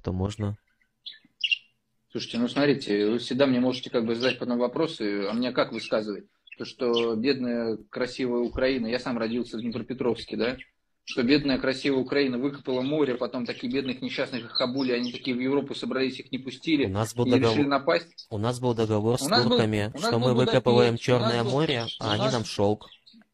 то можно. Слушайте, ну смотрите, вы всегда мне можете как бы задать потом вопросы, а мне как высказывать? То, что бедная красивая Украина, я сам родился в Днепропетровске, да? Что бедная красивая Украина выкопала море, потом такие бедных несчастных хабули, они такие в Европу собрались, их не У пустили нас был и решили договор, напасть. у нас был договор У с нас был, турками, у нас что был мы выкапываем Будапешт, Черное море, а у они нас, нам шелк.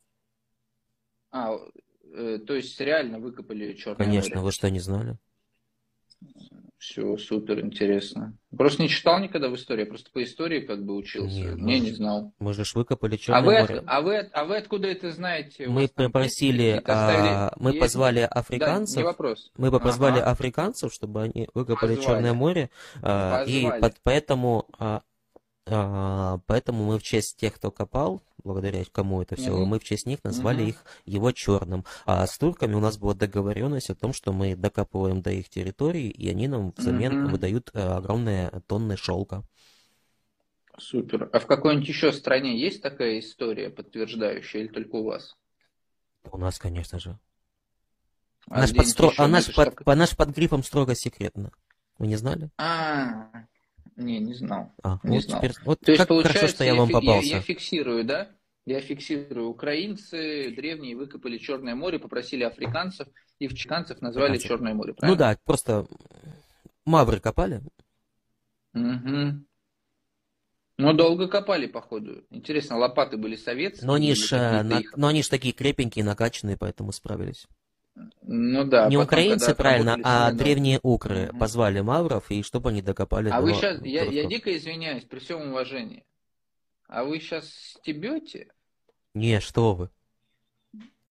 а, то есть реально выкопали Черное Конечно, море. вы что, не знали? Все, супер, интересно. Просто не читал никогда в истории, я просто по истории как бы учился. Не, Не, не знал. мы же ж выкопали Черное море. А вы откуда это знаете? У Мы вас там предки попросили, какие-то оставили? мы позвали Да, не африканцев, вопрос. мы бы позвали Ага, африканцев, чтобы они выкопали Черное позвали. море, Позвали. поэтому, поэтому мы в честь тех, кто копал, благодаря кому это все, Угу, мы в честь них назвали угу, их его черным. А с турками у нас была договоренность о том, что мы докапываем до их территории, и они нам взамен угу. выдают огромные тонны шелка. Супер. А в какой-нибудь еще стране есть такая история, подтверждающая, или только у вас? У нас, конечно же. А где-нибудь А еще? Ну, наш это ж так... наш под грифом строго секретно. Вы не знали? Не знал. Не Вот знал. теперь, вот То есть, как хорошо, что получается, я вам я попался. фиксирую, да? Я фиксирую. Украинцы древние выкопали Черное море, попросили африканцев, и африканцев назвали Африканцев. Черное море, Ну правильно? да, просто мавры копали. Угу. Ну, долго копали, походу. Интересно, лопаты были советские или какие-то их... Но они ж такие крепенькие, накачанные, поэтому справились. Ну да, а Не потом, когда украинцы, правильно, отработали а семеном. древние укры Мгм. позвали мавров, и чтобы они докопали А вы до сейчас, я турков. дико извиняюсь, при всем уважении, а вы сейчас стебете? Не, что вы.